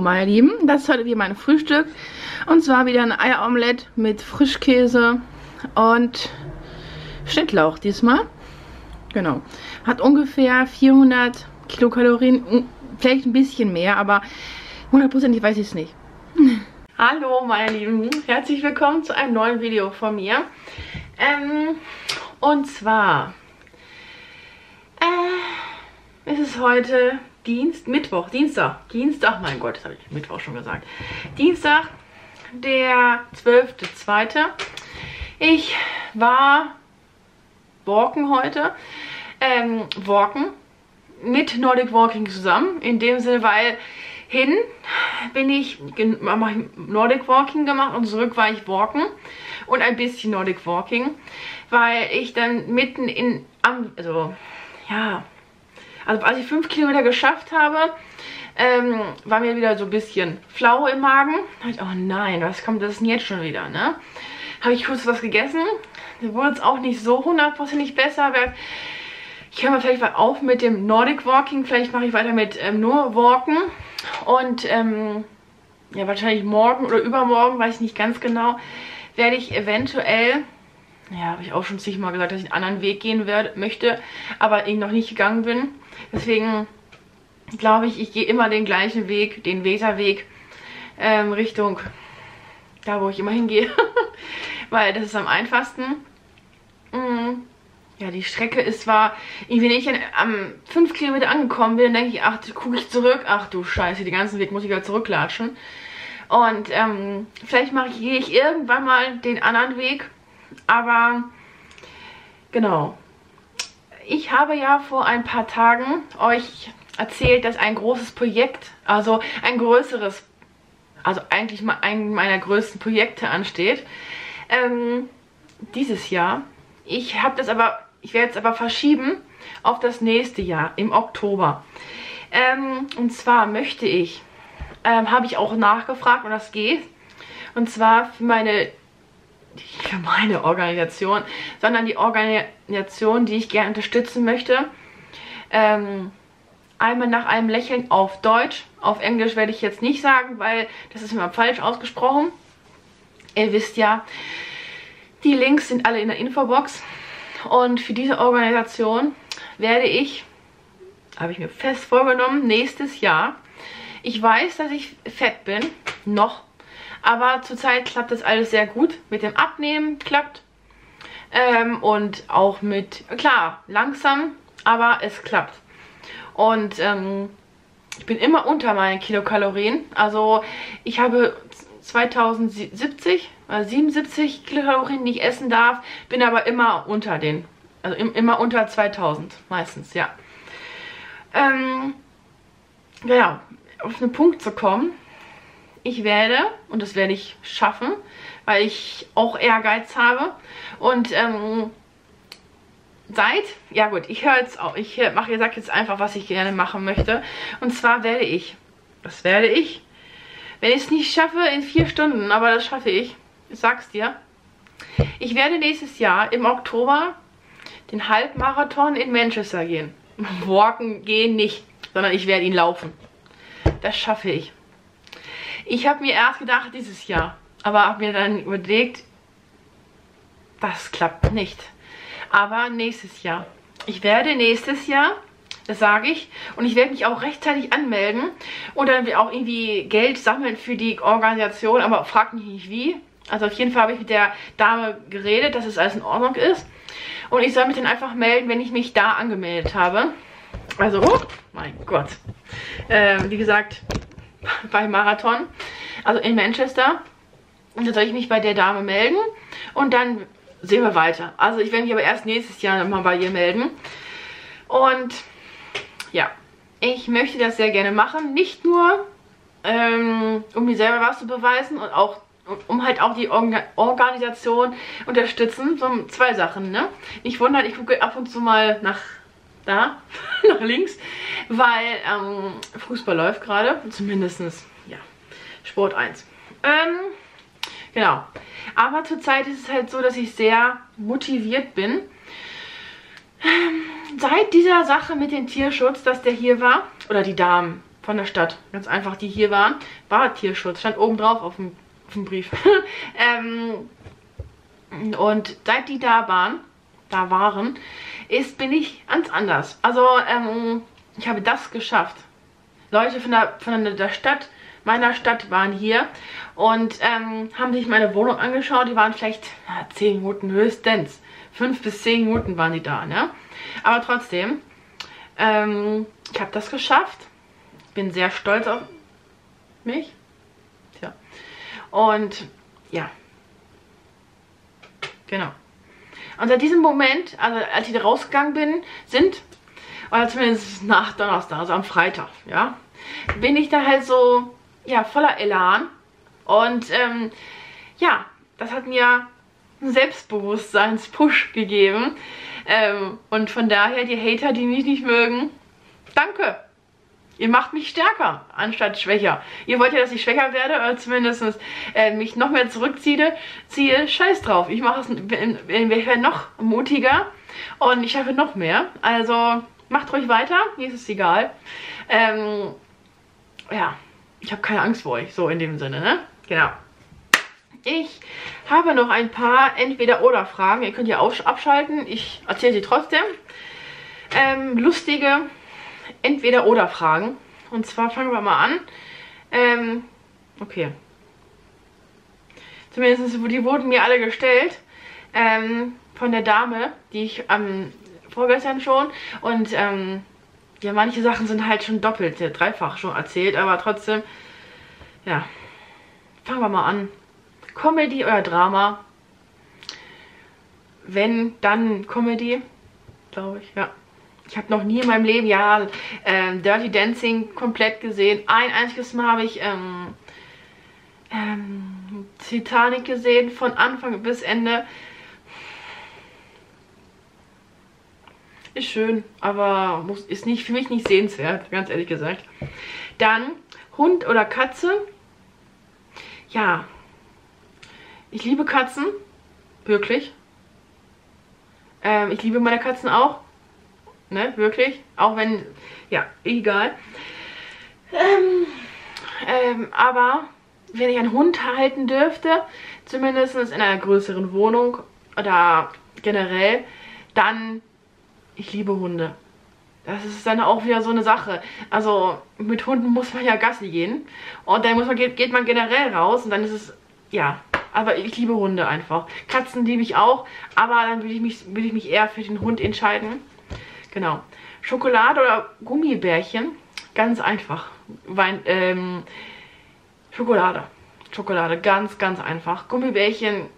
meine Lieben, das ist heute wieder mein Frühstück. Und zwar wieder ein Eieromelett mit Frischkäse und Schnittlauch diesmal. Genau. Hat ungefähr 400 Kilokalorien, vielleicht ein bisschen mehr, aber 100%ig weiß ich es nicht. Hallo meine Lieben, herzlich willkommen zu einem neuen Video von mir. Und zwar ist es heute Dienstag, mein Gott, das habe ich Mittwoch schon gesagt. Dienstag, der 12.02. Ich war walken heute. Walken mit Nordic Walking zusammen. In dem Sinne, weil hin bin ich Nordic Walking gemacht und zurück war ich walken und ein bisschen Nordic Walking, weil ich dann mitten also als ich 5 Kilometer geschafft habe, war mir wieder so ein bisschen flau im Magen. Da dachte ich, oh nein, was kommt das denn jetzt schon wieder, ne? Habe ich kurz was gegessen. Da wurde es auch nicht so 100%ig besser. Ich höre mal vielleicht mal auf mit dem Nordic Walking. Vielleicht mache ich weiter mit nur Walken. Und ja, wahrscheinlich morgen oder übermorgen, weiß ich nicht ganz genau, werde ich eventuell, ja, habe ich auch schon zigmal gesagt, dass ich einen anderen Weg gehen möchte, aber ich noch nicht gegangen bin. Deswegen glaube ich, ich gehe immer den gleichen Weg, den Weserweg, Richtung da, wo ich immer hingehe, weil das ist am einfachsten. Ja, die Strecke ist zwar, wenn ich am 5 Kilometer angekommen bin, dann denke ich, ach, gucke ich zurück, ach du Scheiße, den ganzen Weg muss ich wieder zurücklatschen. Und vielleicht gehe ich irgendwann mal den anderen Weg, aber genau. Ich habe ja vor ein paar Tagen euch erzählt, dass ein großes Projekt, also ein größeres, also eigentlich mal ein meiner größten Projekte ansteht, dieses Jahr. Ich werde es aber verschieben auf das nächste Jahr, im Oktober. Und zwar möchte ich, habe ich auch nachgefragt und das geht, und zwar für meine Organisation, sondern die Organisation, die ich gerne unterstützen möchte. Einmal nach einem Lächeln auf Deutsch. Auf Englisch werde ich jetzt nicht sagen, weil das ist immer falsch ausgesprochen. Ihr wisst ja, die Links sind alle in der Infobox. Und für diese Organisation werde ich, habe ich mir fest vorgenommen, nächstes Jahr. Ich weiß, dass ich fett bin, noch. Aber zurzeit klappt das alles sehr gut. Mit dem Abnehmen klappt. Und auch mit, klar, langsam, aber es klappt. Und ich bin immer unter meinen Kilokalorien. Also ich habe 77 Kilokalorien, die ich essen darf. Bin aber immer unter den, also immer unter 2000 meistens, ja. Genau, auf einen Punkt zu kommen. Ich werde, und das werde ich schaffen, weil ich auch Ehrgeiz habe. Und ja gut, ich höre jetzt auch, ich sage jetzt einfach, was ich gerne machen möchte. Und zwar werde ich, wenn ich es nicht schaffe, in 4 Stunden, aber das schaffe ich sag's dir, ich werde nächstes Jahr im Oktober den Halbmarathon in Manchester gehen. Walken gehen nicht, sondern ich werde ihn laufen. Das schaffe ich. Ich habe mir erst gedacht, dieses Jahr, aber habe mir dann überlegt, das klappt nicht. Aber nächstes Jahr. Ich werde nächstes Jahr, das sage ich, und ich werde mich auch rechtzeitig anmelden und dann auch irgendwie Geld sammeln für die Organisation, aber fragt mich nicht wie. Also auf jeden Fall habe ich mit der Dame geredet, dass es alles in Ordnung ist. Und ich soll mich dann einfach melden, wenn ich mich da angemeldet habe. Also, oh mein Gott. Wie gesagt, bei Marathon, also in Manchester. Und dann soll ich mich bei der Dame melden und dann sehen wir weiter. Also ich werde mich aber erst nächstes Jahr nochmal bei ihr melden. Und ja, ich möchte das sehr gerne machen. Nicht nur, um mir selber was zu beweisen und auch um halt auch die Organisation unterstützen. So 2 Sachen, ne? Nicht wundern, ich gucke ab und zu mal nach links, weil Fußball läuft gerade. Zumindest, ja, Sport 1. Genau. Aber zurzeit ist es halt so, dass ich sehr motiviert bin. Seit dieser Sache mit dem Tierschutz, dass der hier war, oder die Damen von der Stadt. Ganz einfach, die hier waren. War Tierschutz. Stand oben drauf auf dem Brief. Und seit die da waren, bin ich ganz anders. Also, ich habe das geschafft. Leute von der Stadt, meiner Stadt, waren hier und haben sich meine Wohnung angeschaut. Die waren vielleicht 10 Minuten höchstens. 5 bis 10 Minuten waren die da, ne? Aber trotzdem, ich habe das geschafft. Bin sehr stolz auf mich. Tja. Und ja. Genau. Und seit diesem Moment, also als ich da rausgegangen bin, oder zumindest nach Donnerstag, also am Freitag, ja, bin ich da halt so, ja, voller Elan. Und ja, das hat mir einen Selbstbewusstseins-Push gegeben. Und von daher, die Hater, die mich nicht mögen, danke. Ihr macht mich stärker, anstatt schwächer. Ihr wollt ja, dass ich schwächer werde, oder zumindest mich noch mehr zurückziehe. Scheiß drauf. Ich mache es, werde noch mutiger und ich schaffe noch mehr. Also macht ruhig weiter, mir ist es egal. Ja, ich habe keine Angst vor euch, so in dem Sinne, ne? Genau. Ich habe noch ein paar Entweder-Oder-Fragen. Ihr könnt ja abschalten. Ich erzähle sie trotzdem. Lustige Entweder-Oder-Fragen. Und zwar fangen wir mal an. Okay. Zumindest die wurden mir alle gestellt. Von der Dame, die ich vorgestern schon. Und ja, manche Sachen sind halt schon doppelt, dreifach schon erzählt. Aber trotzdem, ja. Fangen wir mal an. Comedy oder Drama? Wenn, dann Comedy, glaube ich, ja. Ich habe noch nie in meinem Leben, ja, Dirty Dancing komplett gesehen. Ein einziges Mal habe ich Titanic gesehen, von Anfang bis Ende. Ist schön, aber ist für mich nicht sehenswert, ganz ehrlich gesagt. Dann Hund oder Katze? Ja, ich liebe Katzen, wirklich. Ich liebe meine Katzen auch. Ne, wirklich. Auch wenn, ja, egal. Aber wenn ich einen Hund halten dürfte, zumindest in einer größeren Wohnung oder generell, dann, ich liebe Hunde. Das ist dann auch wieder so eine Sache. Also mit Hunden muss man ja Gassi gehen. Und dann geht man generell raus und dann ist es, ja, aber ich liebe Hunde einfach. Katzen liebe ich auch, aber dann will ich mich eher für den Hund entscheiden. Genau. Schokolade oder Gummibärchen? Ganz einfach. Schokolade. Schokolade, ganz, ganz einfach. Gummibärchen,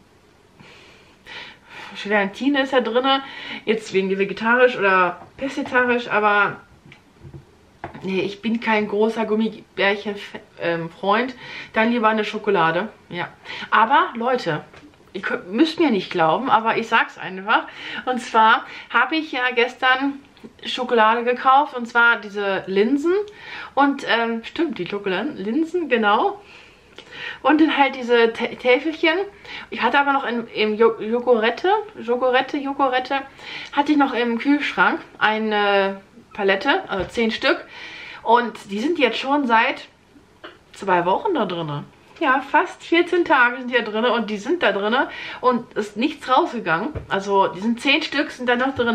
Gelatine ist ja drin. Jetzt wegen vegetarisch oder pestizidarisch, aber nee, ich bin kein großer Gummibärchen-Freund. Dann lieber eine Schokolade. Ja. Aber, Leute, ihr müsst mir nicht glauben, aber ich sag's einfach. Und zwar habe ich ja gestern Schokolade gekauft, und zwar diese Linsen. Und, stimmt, die Linsen, genau. Und dann halt diese Täfelchen. Ich hatte aber noch im Jogurette, hatte ich noch im Kühlschrank eine Palette, also 10 Stück. Und die sind jetzt schon seit 2 Wochen da drin. Ja, fast 14 Tage sind die da drin und die sind da drin und ist nichts rausgegangen. Also, die sind 10 Stück, sind da noch drin.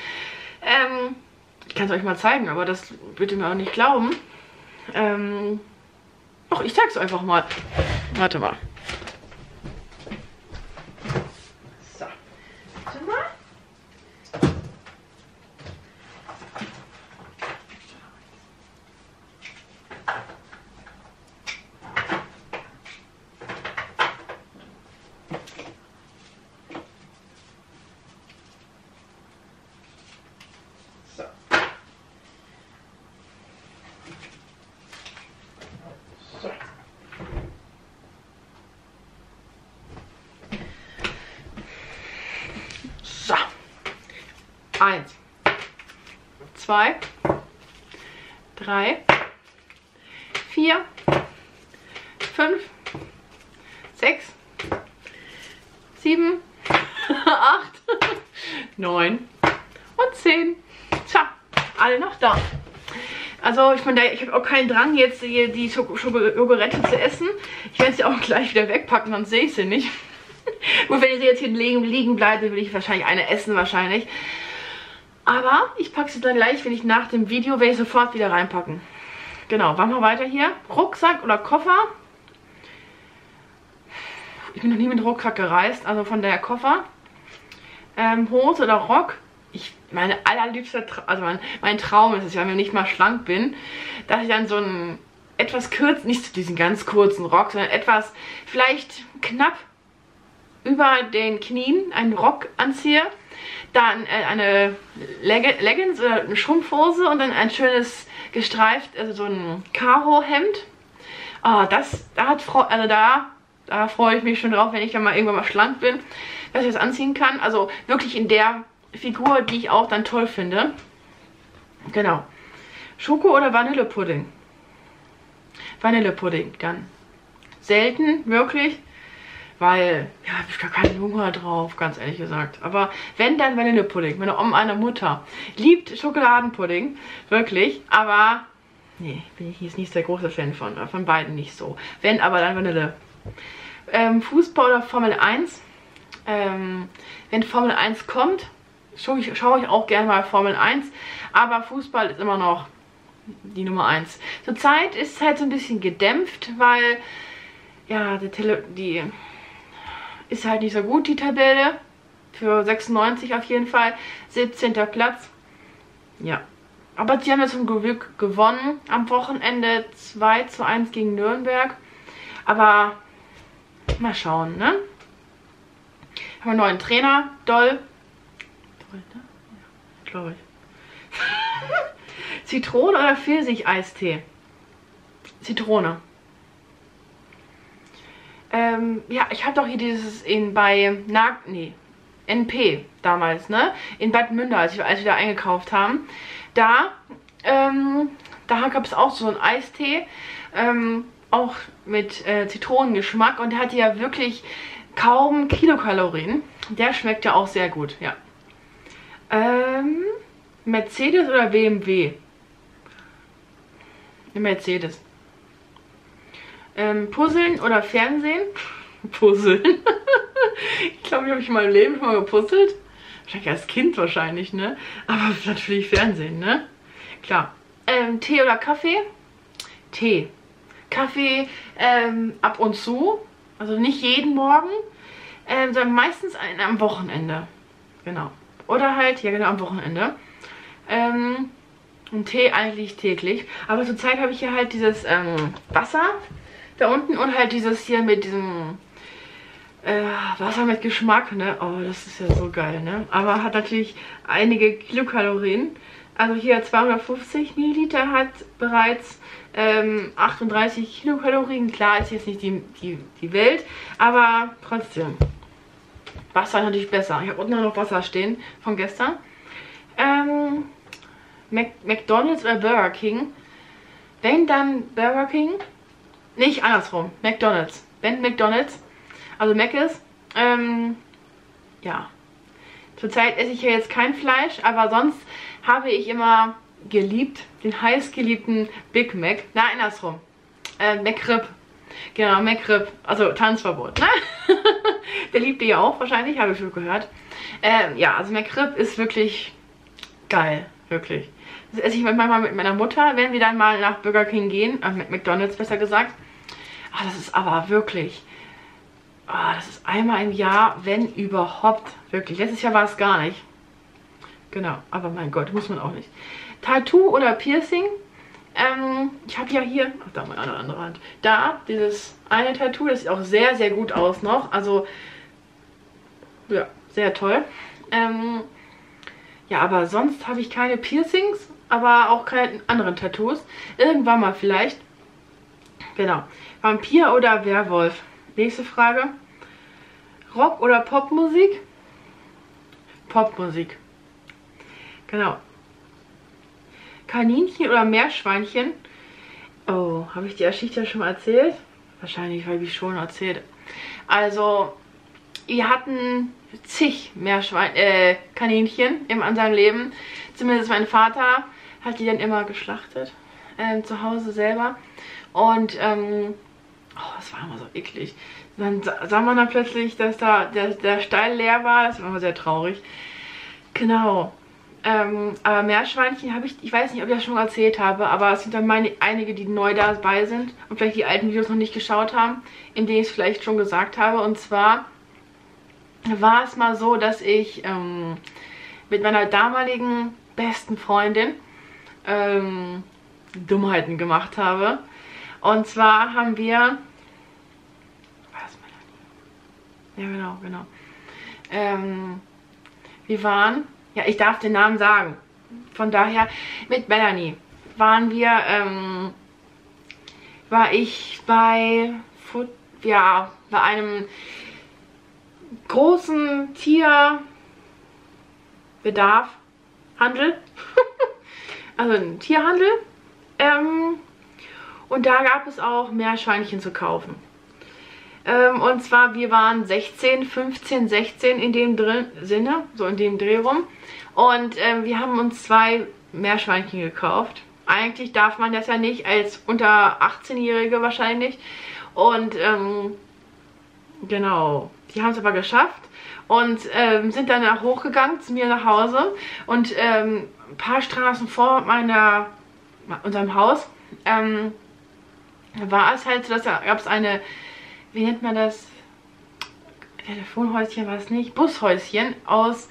Ich kann es euch mal zeigen, aber das würdet ihr mir auch nicht glauben. Doch, ich zeig's einfach mal. Warte mal. So. Warte mal. So. 1, 2, 3, 4, 5, 6, 7, 8, 9 und 10. Tja, alle noch da. Also ich meine, ich habe auch keinen Drang, jetzt hier die Schokolette zu essen. Ich werde sie auch gleich wieder wegpacken, sonst sehe ich sie nicht. Gut, wenn sie jetzt hier liegen bleibt, dann würde ich wahrscheinlich eine essen wahrscheinlich. Aber ich packe sie dann gleich, wenn ich nach dem Video, werde ich sofort wieder reinpacken. Genau, machen wir weiter hier. Rucksack oder Koffer. Ich bin noch nie mit Rucksack gereist, also von der Koffer. Hose oder Rock. Meine allerliebste, also mein Traum ist es ja, wenn ich nicht mal schlank bin, dass ich dann so einen etwas kurzen, nicht so diesen ganz kurzen Rock, sondern etwas vielleicht knapp über den Knien einen Rock anziehe, dann eine Leggings oder eine Schrumpfhose und dann ein schönes gestreift, also so ein Karo-Hemd. Oh, da freue ich mich schon drauf, wenn ich dann mal irgendwann mal schlank bin, dass ich das anziehen kann. Also wirklich in der Figur, die ich auch dann toll finde. Genau. Schoko oder Vanillepudding? Vanillepudding dann. Selten, wirklich. Weil, ja, habe ich gar keinen Hunger drauf, ganz ehrlich gesagt. Aber wenn, dann Vanillepudding. Meine Mutter liebt Schokoladenpudding, wirklich. Aber, nee, bin ich jetzt nicht der große Fan von beiden nicht so. Wenn, aber dann Vanille. Fußball oder Formel 1? Wenn Formel 1 kommt, schaue ich auch gerne mal Formel 1. Aber Fußball ist immer noch die Nummer 1. Zurzeit ist es halt so ein bisschen gedämpft, weil, ja, die ist halt nicht so gut, die Tabelle. Für 96 auf jeden Fall. 17. Platz. Ja. Aber sie haben ja zum Glück gewonnen. Am Wochenende 2:1 gegen Nürnberg. Aber mal schauen, ne? Haben einen neuen Trainer. Doll. Doll, ne? Ja, glaube ich. Zitrone oder Pfirsich-Eistee? Zitrone. Ja, ich habe doch hier dieses NP damals, ne? In Bad Münder, als wir da eingekauft haben. Da gab es auch so einen Eistee, auch mit Zitronengeschmack und der hatte ja wirklich kaum Kilokalorien. Der schmeckt ja auch sehr gut, ja. Mercedes oder BMW? Mercedes. Puzzeln oder Fernsehen? Puzzeln. Ich glaube, ich habe mich in meinem Leben schon mal gepuzzelt. Wahrscheinlich als Kind wahrscheinlich, ne? Aber natürlich Fernsehen, ne? Klar. Tee oder Kaffee? Tee. Kaffee ab und zu. Also nicht jeden Morgen. Sondern meistens am Wochenende. Genau. Oder halt, ja genau, am Wochenende. Und Tee eigentlich täglich. Aber zurzeit habe ich hier halt dieses Wasser da unten und halt dieses hier mit diesem Wasser mit Geschmack, ne? Oh, das ist ja so geil, ne? Aber hat natürlich einige Kilokalorien. Also hier 250 Milliliter hat bereits 38 Kilokalorien. Klar, ist jetzt nicht die Welt, aber trotzdem. Wasser natürlich besser. Ich habe unten noch Wasser stehen von gestern. McDonald's oder Burger King? Wenn, dann Burger King. Nicht andersrum. McDonald's. Wenn McDonald's. Also Mc's. Ja. Zurzeit esse ich ja jetzt kein Fleisch, aber sonst habe ich immer geliebt, den heißgeliebten Big Mac. Na, andersrum. McRib. Genau, McRib. Also Tanzverbot, ne? Der liebt ihr ja auch wahrscheinlich, habe ich schon gehört. Ja, also McRib ist wirklich geil. Wirklich. Das esse ich manchmal mit meiner Mutter, wenn wir dann mal nach Burger King gehen. Mit McDonald's besser gesagt. Ah, das ist aber wirklich... das ist einmal im Jahr, wenn überhaupt. Wirklich. Letztes Jahr war es gar nicht. Genau. Aber mein Gott, muss man auch nicht. Tattoo oder Piercing? Ich habe ja hier... Ach, da meine andere Hand. Da, dieses eine Tattoo. Das sieht auch sehr, sehr gut aus noch. Also, ja, sehr toll. Ja, aber sonst habe ich keine Piercings. Aber auch keine anderen Tattoos. Irgendwann mal vielleicht. Genau. Vampir oder Werwolf? Nächste Frage. Rock oder Popmusik? Popmusik. Genau. Kaninchen oder Meerschweinchen? Oh, habe ich die Geschichte schon mal erzählt? Wahrscheinlich habe ich schon erzählt. Also, wir hatten zig Kaninchen an seinem Leben. Zumindest mein Vater hat die dann immer geschlachtet. zu Hause selber. Und oh, das war immer so eklig. Dann sah man dann plötzlich, dass da der Stall leer war. Das war immer sehr traurig. Genau. Aber Meerschweinchen habe ich weiß nicht, ob ich das schon erzählt habe, aber es sind dann einige, die neu dabei sind und vielleicht die alten Videos noch nicht geschaut haben, in denen ich es vielleicht schon gesagt habe. Und zwar war es mal so, dass ich mit meiner damaligen besten Freundin Dummheiten gemacht habe. Und zwar haben wir... Ja, genau. Wir waren... Ja, ich darf den Namen sagen. Von daher, mit Melanie waren wir... war ich bei einem großen Tierbedarf-Handel. Also ein Tierhandel. Und da gab es auch Meerschweinchen zu kaufen. Und zwar, wir waren 16, 15, 16 in dem Sinne, so in dem Dreh rum. Und wir haben uns 2 Meerschweinchen gekauft. Eigentlich darf man das ja nicht, als unter 18-Jährige wahrscheinlich. Und genau, die haben es aber geschafft. Und sind dann hochgegangen zu mir nach Hause. Und ein paar Straßen vor unserem Haus war es halt so, dass da gab es eine... Wie nennt man das? Telefonhäuschen war es nicht. Bushäuschen aus,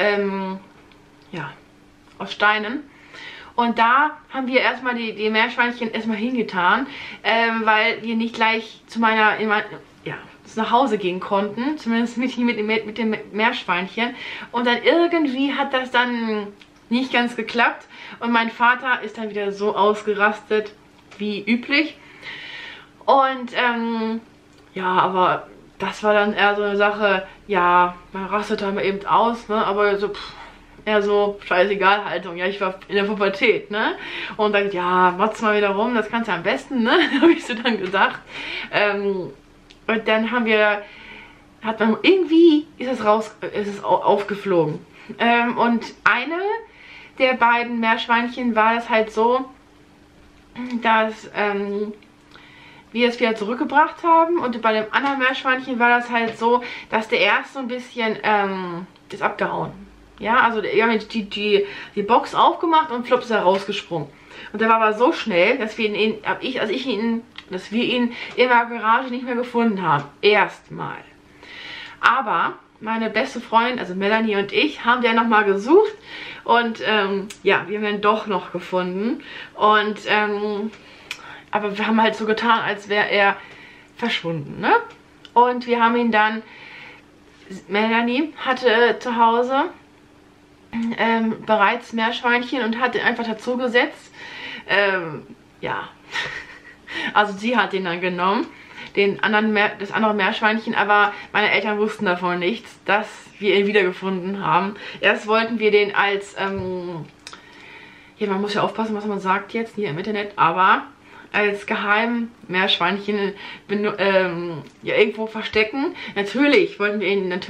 aus Steinen. Und da haben wir erstmal die Meerschweinchen erstmal hingetan, weil wir nicht gleich nach Hause gehen konnten. Zumindest mit dem Meerschweinchen. Und dann irgendwie hat das dann nicht ganz geklappt. Und mein Vater ist dann wieder so ausgerastet wie üblich. Und, ja, aber das war dann eher so eine Sache, ja, man rastet da mal eben aus, ne, aber so, eher so scheißegal Haltung. Ja, ich war in der Pubertät, ne, und dann, ja, motz mal wieder rum, das kannst du am besten, ne, habe ich so dann gesagt. Und dann ist es aufgeflogen. Und eine der beiden Meerschweinchen war das halt so, dass, wir es wieder zurückgebracht haben, und bei dem anderen Meerschweinchen war das halt so, dass der erste so ein bisschen ist abgehauen. Ja, also wir haben die Box aufgemacht und flups ist er rausgesprungen. Und der war aber so schnell, dass wir ihn in der Garage nicht mehr gefunden haben. Erstmal. Aber meine beste Freundin, also Melanie und ich, haben den nochmal gesucht. Und ja, wir haben ihn doch noch gefunden. Und aber wir haben halt so getan, als wäre er verschwunden, ne? Und wir haben ihn dann... Melanie hatte zu Hause bereits Meerschweinchen und hat ihn einfach dazu gesetzt. Ja. Also sie hat ihn dann genommen, das andere Meerschweinchen, aber meine Eltern wussten davon nichts, dass wir ihn wiedergefunden haben. Erst wollten wir den als... ja, man muss ja aufpassen, was man sagt jetzt hier im Internet, aber... als geheim Meerschweinchen ja, irgendwo verstecken. Natürlich wollten wir ihn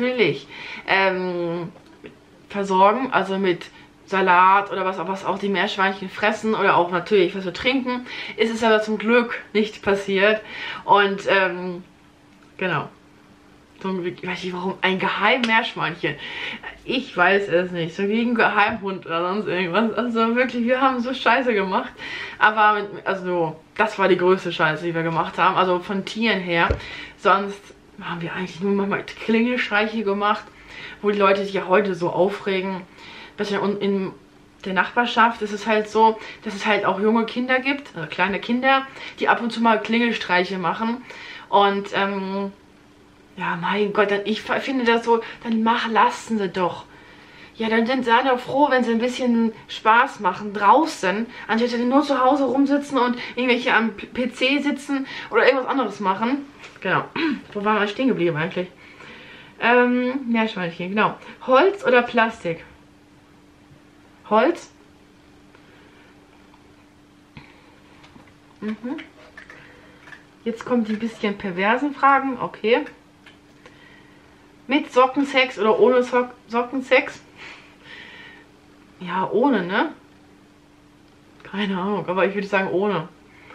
versorgen, also mit Salat oder was auch die Meerschweinchen fressen oder auch natürlich was zu trinken. Ist es aber zum Glück nicht passiert. Und genau. Ich weiß nicht, warum ein Geheim-Meerschweinchen. Ich weiß es nicht. So wie ein Geheimhund oder sonst irgendwas. Also wirklich, wir haben so Scheiße gemacht. Aber, also, das war die größte Scheiße, die wir gemacht haben. Also von Tieren her. Sonst haben wir eigentlich nur mal Klingelstreiche gemacht, wo die Leute sich ja heute so aufregen. In der Nachbarschaft ist es halt so, dass es halt auch junge Kinder gibt, also kleine Kinder, die ab und zu mal Klingelstreiche machen. Und, ja, mein Gott, ich finde das so, dann lassen sie doch. Ja, dann sind sie doch froh, wenn sie ein bisschen Spaß machen draußen, anstatt sie nur zu Hause rumsitzen und irgendwelche am PC sitzen oder irgendwas anderes machen. Genau. Wo waren wir stehen geblieben eigentlich? Meerschweinchen, genau. Holz oder Plastik? Holz. Mhm. Jetzt kommen die bisschen perversen Fragen. Okay. Mit Sockensex oder ohne Sockensex? Ja, ohne, ne? Keine Ahnung, aber ich würde sagen ohne.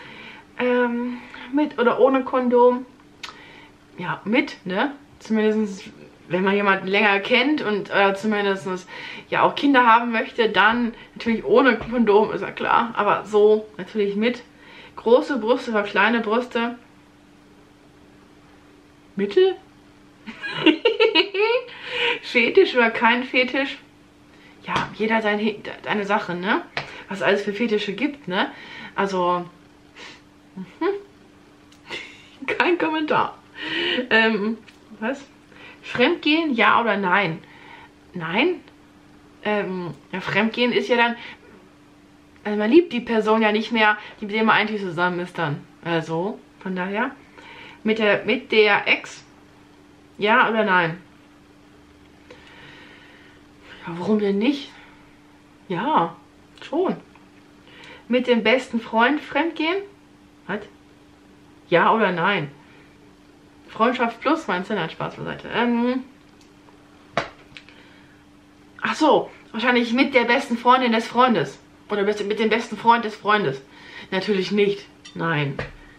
Mit oder ohne Kondom? Ja, mit, ne? Zumindest, wenn man jemanden länger kennt und zumindest ja auch Kinder haben möchte, dann natürlich ohne Kondom, ist ja klar. Aber so natürlich mit. Große Brüste oder kleine Brüste? Mittel? Fetisch oder kein Fetisch? Ja, jeder hat seine Sache, ne? Was es alles für Fetische gibt, ne? Also, kein Kommentar. Was? Fremdgehen, ja oder nein? Nein? Ja, Fremdgehen ist ja dann, also man liebt die Person ja nicht mehr, mit der man eigentlich zusammen ist dann. Also, von daher, mit der Ex, ja oder nein? Ja, warum denn nicht? Ja, schon. Mit dem besten Freund fremdgehen? Was? Ja oder nein? Freundschaft plus, meinst du? Nein, Spaß beiseite. Ach so, wahrscheinlich mit der besten Freundin des Freundes. Oder mit dem besten Freund des Freundes. Natürlich nicht. Nein.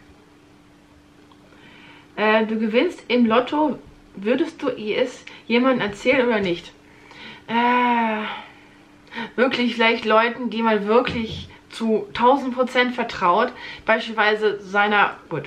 Du gewinnst im Lotto. Würdest du es jemandem erzählen oder nicht? Wirklich vielleicht Leuten, die man wirklich zu 1000% vertraut. Beispielsweise seiner... Gut.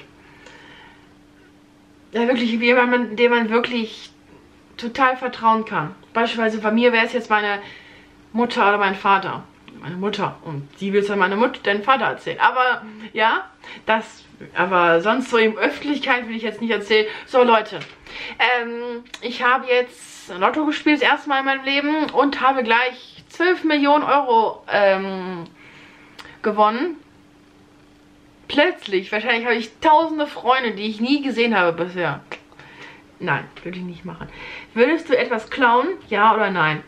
Ja, wirklich jemanden, dem man wirklich total vertrauen kann. Beispielsweise bei mir wäre es jetzt meine Mutter oder mein Vater. Meine Mutter. Und sie will es dann deinen Vater erzählen. Aber ja, aber sonst so in Öffentlichkeit will ich jetzt nicht erzählen. So Leute, ich habe jetzt Lotto gespielt, das erste Mal in meinem Leben und habe gleich 12 Millionen Euro gewonnen. Plötzlich, wahrscheinlich habe ich tausende Freunde, die ich nie gesehen habe bisher. Nein, würde ich nicht machen. Würdest du etwas klauen? Ja oder nein?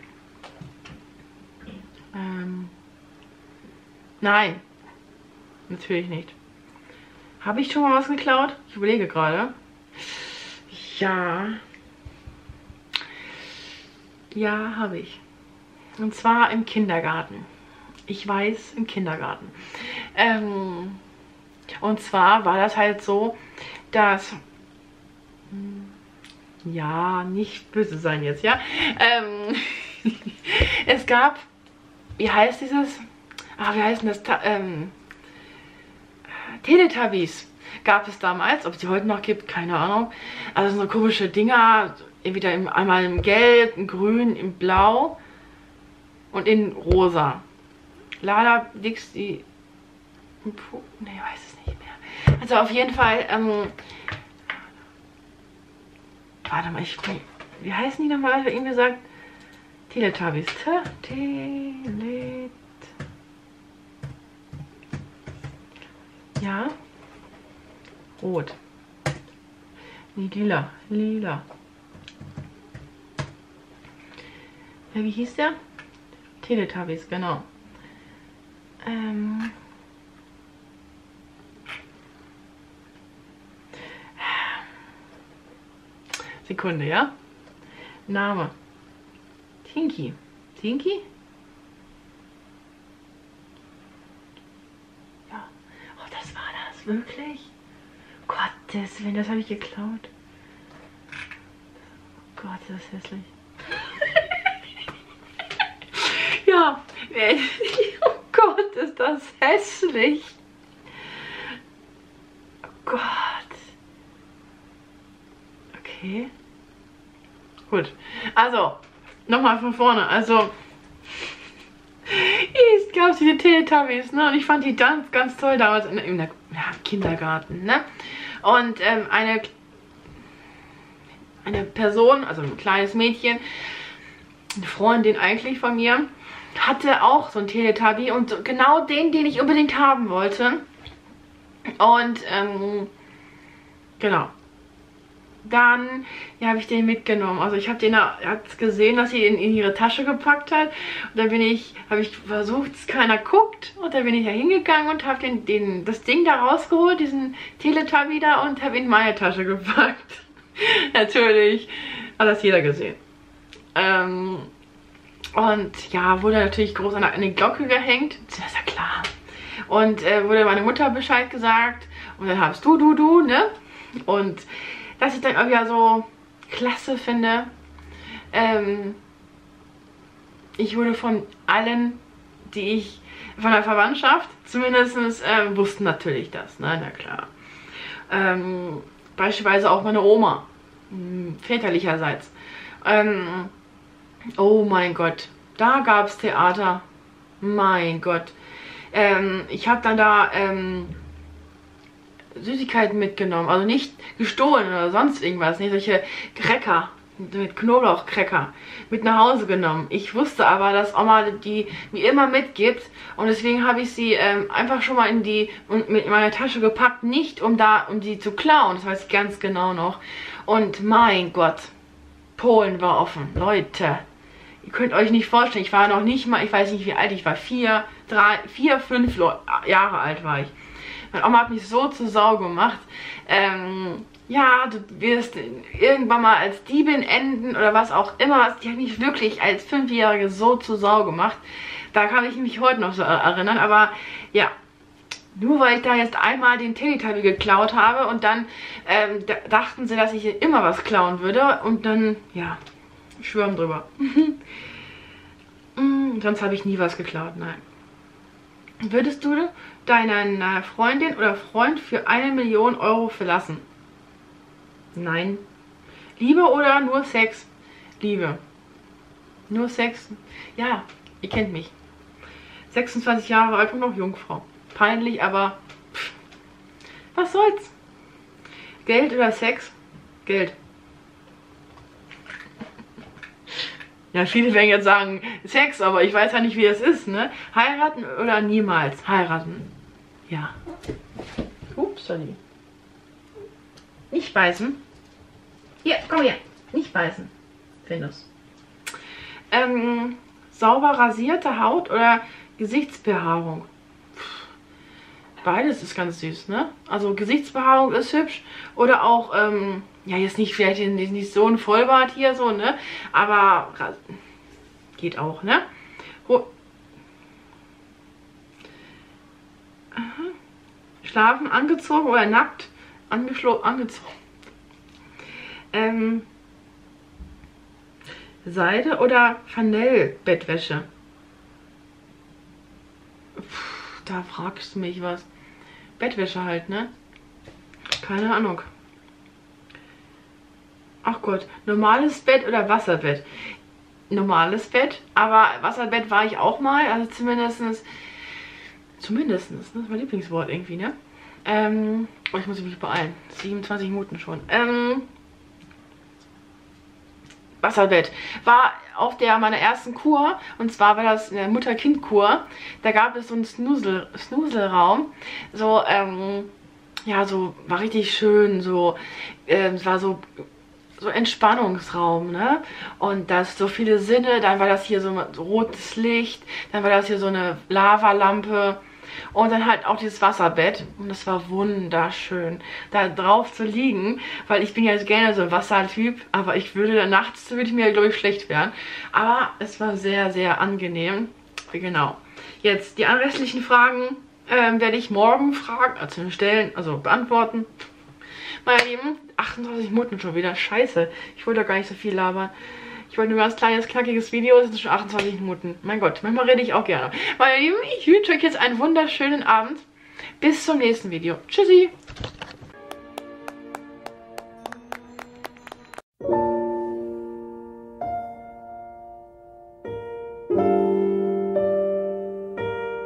Nein. Natürlich nicht. Habe ich schon mal was geklaut? Ich überlege gerade. Ja. Ja, habe ich. Und zwar im Kindergarten. Ich weiß, im Kindergarten. Und zwar war das halt so, dass... Ja, nicht böse sein jetzt, ja? Es gab... Wie heißt dieses... wie heißt denn das? Teletubbies gab es damals. Ob es die heute noch gibt, keine Ahnung. Also so komische Dinger. Entweder einmal in Gelb, in Grün, in Blau und in Rosa. Lala, Dixie... Ne, weiß es nicht mehr. Also auf jeden Fall... warte mal, wie heißen die nochmal? Ich habe ihm gesagt... Teletubbies. Ja. Rot. Nee, lila. Lila. Ja, wie hieß der? Teletubbies, genau. Sekunde, ja? Name. Tinky. Tinky? Ja. Oh, das war das. Wirklich? Gottes Willen, das habe ich geklaut. Oh Gott, das ist hässlich. Ja. Oh Gott, ist das hässlich. Oh Gott. Okay. Gut. Also, nochmal von vorne. Also, es gab diese Teletubbies, ne? Und ich fand die ganz, ganz toll damals im Kindergarten, ne? Und eine Person, also ein kleines Mädchen, eine Freundin eigentlich von mir, hatte auch so ein Teletubby und genau den ich unbedingt haben wollte. Und, genau. Dann, ja, habe ich den mitgenommen. Also ich habe gesehen, dass sie ihn in ihre Tasche gepackt hat. Und dann habe ich versucht, dass keiner guckt. Und dann bin ich da hingegangen und habe das Ding da rausgeholt, diesen Teletubby da, und habe ihn in meine Tasche gepackt. Natürlich hat das jeder gesehen. Und ja, wurde natürlich groß an eine Glocke gehängt. Das ist ja klar. Und wurde meine Mutter Bescheid gesagt. Und dann habst du, ne? Und dass ich dann auch wieder so klasse finde. Ich wurde von allen, die ich von der Verwandtschaft, zumindest wussten natürlich das, ne? Na klar. Beispielsweise auch meine Oma, väterlicherseits. Oh mein Gott, da gab es Theater. Mein Gott. Ich habe dann da Süßigkeiten mitgenommen, also nicht gestohlen oder sonst irgendwas, nicht solche Cracker mit Knoblauchcracker mit nach Hause genommen. Ich wusste aber, dass Oma die mir immer mitgibt und deswegen habe ich sie einfach schon mal mit in meine Tasche gepackt, nicht um sie zu klauen, das weiß ich ganz genau noch. Und mein Gott, Polen war offen, Leute. Ihr könnt euch nicht vorstellen, ich war noch nicht mal, ich weiß nicht wie alt ich war, 4, 5 Jahre alt war ich. Meine Oma hat mich so zur Sau gemacht. Ja, du wirst irgendwann mal als Diebin enden oder was auch immer. Die hat mich wirklich als 5-Jährige so zur Sau gemacht. Da kann ich mich heute noch so erinnern. Aber ja, nur weil ich da jetzt einmal den Teletubby geklaut habe und dann dachten sie, dass ich immer was klauen würde. Und dann, ja, schwören drüber. Sonst habe ich nie was geklaut, nein. Würdest du deine Freundin oder Freund für 1 Million Euro verlassen? Nein. Liebe oder nur Sex? Liebe. Nur Sex? Ja, ihr kennt mich. 26 Jahre alt und noch Jungfrau. Peinlich, aber pff, was soll's? Geld oder Sex? Geld. Ja, viele werden jetzt sagen Sex, aber ich weiß ja nicht, wie das ist, ne? Heiraten oder niemals? Heiraten. Ja. Ups, sorry. Nicht beißen. Hier, komm her. Nicht beißen. Findus. Sauber rasierte Haut oder Gesichtsbehaarung? Beides ist ganz süß, ne? Also Gesichtsbehaarung ist hübsch. Oder auch, ja, jetzt nicht vielleicht nicht so ein Vollbart hier, so, ne? Aber geht auch, ne? Schlafen angezogen oder nackt angezogen. Seide oder Flanellbettwäsche? Da fragst du mich was. Bettwäsche halt, ne? Keine Ahnung. Ach Gott, normales Bett oder Wasserbett? Normales Bett, aber Wasserbett war ich auch mal, also zumindestens, das ist mein Lieblingswort irgendwie, ne? Oh, ich muss mich beeilen. 27 Minuten schon. Wasserbett. War auf meiner ersten Kur, und zwar war das eine Mutter-Kind-Kur. Da gab es so einen Snuselraum. So, ja, so, war richtig schön, so, es war so Entspannungsraum, ne? Und das so viele Sinne, dann war das hier so rotes Licht, dann war das hier so eine Lavalampe. Und dann halt auch dieses Wasserbett. Und das war wunderschön, da drauf zu liegen. Weil ich bin ja gerne so ein Wassertyp. Aber nachts würde ich mir, glaube ich, schlecht werden. Aber es war sehr, sehr angenehm. Genau. Jetzt die restlichen Fragen werde ich morgen beantworten. Meine Lieben, 28 Minuten schon wieder. Scheiße. Ich wollte doch gar nicht so viel labern. Ich wollte nur ein ganz kleines, knackiges Video. Es sind schon 28 Minuten. Mein Gott, manchmal rede ich auch gerne. Meine Lieben, ich wünsche euch jetzt einen wunderschönen Abend. Bis zum nächsten Video. Tschüssi.